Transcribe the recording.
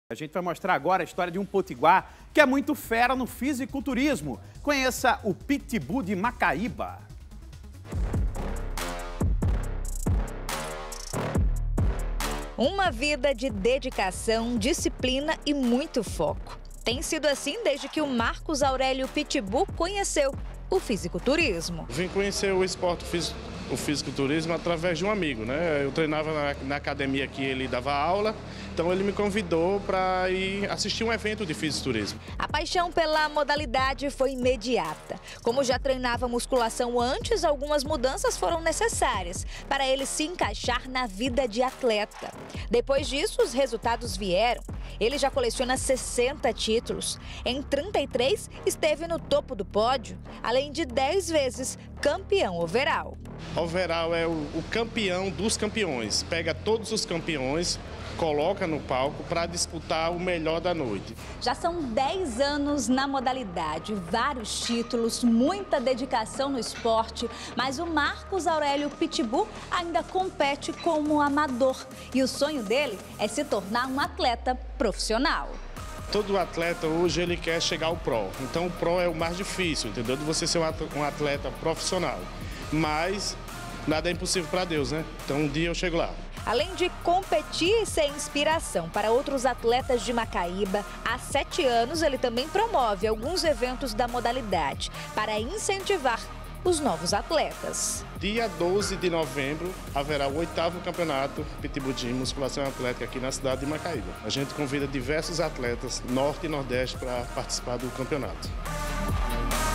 A gente vai mostrar agora a história de um potiguar que é muito fera no fisiculturismo. Conheça o Pitbull de Macaíba. Uma vida de dedicação, disciplina e muito foco. Tem sido assim desde que o Marcos Aurélio Pitbull conheceu o fisiculturismo. Vim conhecer o esporte, o fisiculturismo através de um amigo, né? Eu treinava na academia que ele dava aula, então ele me convidou para ir assistir um evento de fisiculturismo. A paixão pela modalidade foi imediata. Como já treinava musculação antes, algumas mudanças foram necessárias para ele se encaixar na vida de atleta. Depois disso, os resultados vieram. Ele já coleciona 60 títulos. Em 33, esteve no topo do pódio, além de 10 vezes campeão overall. Overall é o campeão dos campeões. Pega todos os campeões, coloca no palco para disputar o melhor da noite. Já são 10 anos na modalidade, vários títulos, muita dedicação no esporte, mas o Marcos Aurélio Pitbull ainda compete como amador e o sonho dele é se tornar um atleta profissional. Todo atleta hoje ele quer chegar ao pro, então o pro é o mais difícil, entendeu? De você ser um atleta profissional, mas nada é impossível para Deus, né? Então um dia eu chego lá. Além de competir e ser inspiração para outros atletas de Macaíba, há 7 anos ele também promove alguns eventos da modalidade para incentivar os novos atletas. Dia 12 de novembro haverá o 8º campeonato Pitbull de musculação atlética aqui na cidade de Macaíba. A gente convida diversos atletas norte e nordeste para participar do campeonato.